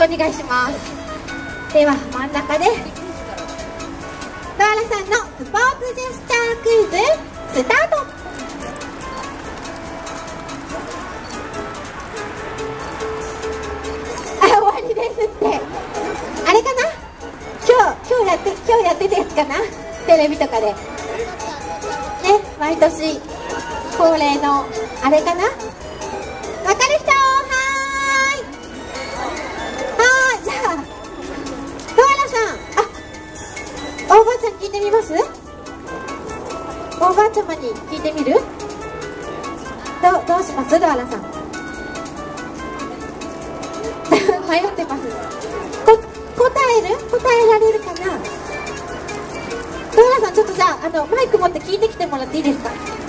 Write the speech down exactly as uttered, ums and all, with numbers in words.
くお願いします。では真ん中でドアラさんのスポーツジェスチャークイズスタート。あ、終わりですって。あれかな、今日今日やって今日やってたやつかな、テレビとかでね、毎年恒例のあれかな。わかる人、はーいはーい。じゃあドアラさん、あ、おばあちゃん聞いてみます？おばあちゃまに聞いてみる？ど, どうします？ドアラさん迷ってます。こ答える？答えられるかな？ドアラさん、ちょっとじゃあ、あのマイク持って聞いてきてもらっていいですか？